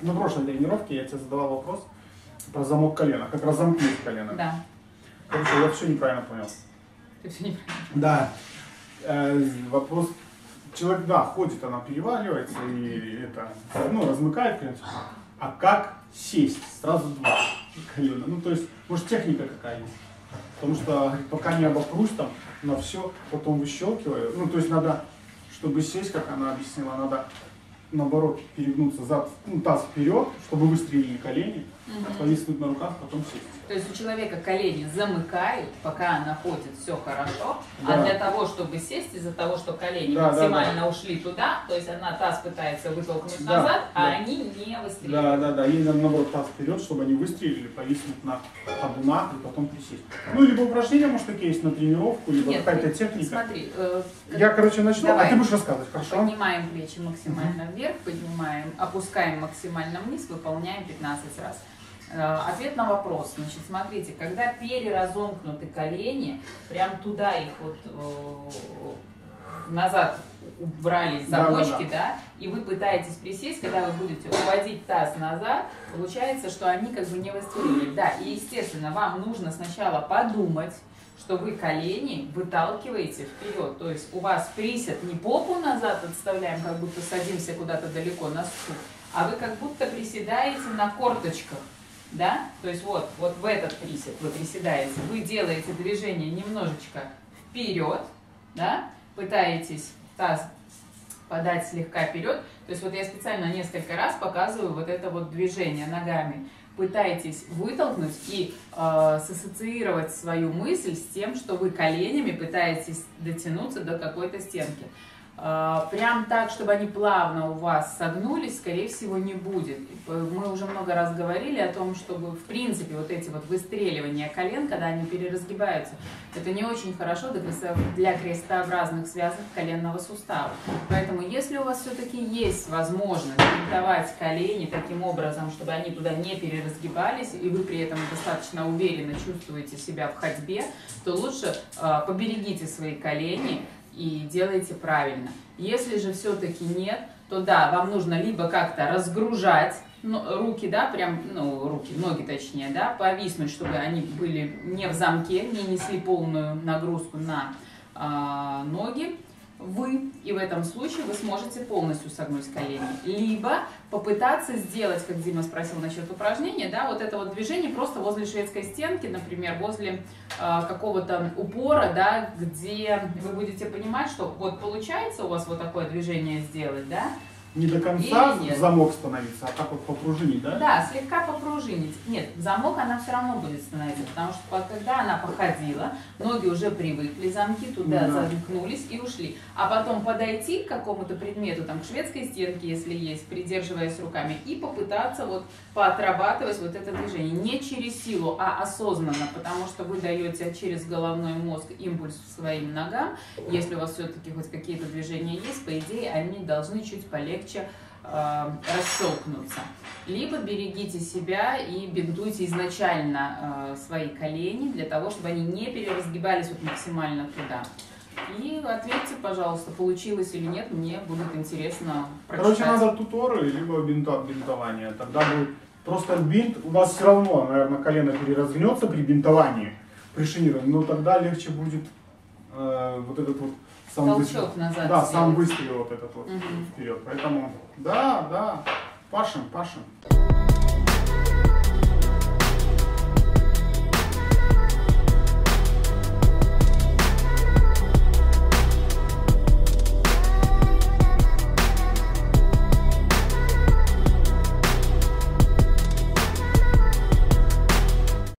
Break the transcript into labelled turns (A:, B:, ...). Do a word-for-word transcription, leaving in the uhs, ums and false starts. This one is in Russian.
A: На прошлой тренировке я тебе задавал вопрос про замок колена, как разомкнуть колено.
B: Да.
A: Короче, я все неправильно понял.
B: Ты все неправильно.
A: Да. Э, вопрос. Человек, да, ходит, она переваливается и это, ну, размыкает колено. А как сесть? Сразу два колена. Ну, то есть, может, техника какая есть. Потому что, говорит, пока не обопрусь там на все, потом выщелкиваю. Ну, то есть надо, чтобы сесть, как она объяснила, надо наоборот перегнуться зад, ну, таз вперед, чтобы выстрелили колени, угу. повиснуть на руках, потом сесть.
B: То есть у человека колени замыкают, пока она ходит, все хорошо,
A: да.
B: а для того, чтобы сесть, из-за того, что колени
A: да,
B: максимально
A: да, да.
B: ушли туда, то есть она таз пытается вытолкнуть
A: да,
B: назад,
A: да.
B: а они не выстреливают.
A: Да, да, да, ей надо наоборот таз вперед, чтобы они выстрелили, повиснуть на ходунах и потом присесть. Ну, либо упражнения, может, такие есть на тренировку, либо какая-то техника.
B: Смотри, э,
A: я, короче, начну,
B: давай.
A: А ты будешь рассказывать, хорошо?
B: Поднимаем плечи максимально uh-huh. вверх, поднимаем, опускаем максимально вниз, выполняем пятнадцать раз. Ответ на вопрос. Значит, смотрите, когда переразомкнуты колени, прям туда их вот э, назад убрали замочки, да, да, да, и вы пытаетесь присесть, когда вы будете уводить таз назад, получается, что они как бы не выстрелили. Да, и естественно, вам нужно сначала подумать, что вы колени выталкиваете вперед. То есть у вас присед не попу назад отставляем, как будто садимся куда-то далеко на стул, а вы как будто приседаете на корточках. Да? То есть вот, вот в этот присед вы приседаете, вы делаете движение немножечко вперед, да? Пытаетесь таз подать слегка вперед. То есть вот я специально несколько раз показываю вот это вот движение ногами. Пытаетесь вытолкнуть и э, сассоциировать свою мысль с тем, что вы коленями пытаетесь дотянуться до какой-то стенки. Прям так, чтобы они плавно у вас согнулись, скорее всего, не будет. Мы уже много раз говорили о том, чтобы, в принципе, вот эти вот выстреливания колен, когда они переразгибаются, это не очень хорошо для крестообразных связок коленного сустава. Поэтому, если у вас все-таки есть возможность бинтовать колени таким образом, чтобы они туда не переразгибались, и вы при этом достаточно уверенно чувствуете себя в ходьбе, то лучше поберегите свои колени и делайте правильно. Если же все-таки нет, то да, вам нужно либо как-то разгружать руки, да, прям, ну, руки, ноги точнее, да, повиснуть, чтобы они были не в замке, не несли полную нагрузку на э, ноги, вы, и в этом случае вы сможете полностью согнуть колени. Либо попытаться сделать, как Дима спросил насчет упражнения, да, вот это вот движение просто возле шведской стенки, например, возле э, какого-то упора, да, где вы будете понимать, что вот получается у вас вот такое движение сделать, да.
A: Не до конца в замок становиться, а так вот попружинить, да?
B: Да, слегка попружинить. Нет, в замок она все равно будет становиться, потому что когда она походила, ноги уже привыкли, замки туда да. замкнулись и ушли. А потом подойти к какому-то предмету, там, к шведской стенке, если есть, придерживаясь руками, и попытаться вот поотрабатывать вот это движение. Не через силу, а осознанно, потому что вы даете через головной мозг импульс своим ногам. Если у вас все-таки хоть какие-то движения есть, по идее, они должны чуть полегче Э, расщелкнуться. Либо берегите себя и бинтуйте изначально э, свои колени для того, чтобы они не переразгибались вот максимально туда. И ответьте, пожалуйста, получилось или нет, мне будет интересно прочитать.
A: Короче, надо туторы, либо бинта, бинтование. Тогда будет просто бинт, у вас все равно, наверное, колено переразгнется при бинтовании, при шинировании, но тогда легче будет э, вот этот вот сам
B: толчок
A: выстрел.
B: назад.
A: Да,
B: сделать.
A: сам выстрел вот этот вот угу. вперед. Поэтому, да, да, пашем, пашем.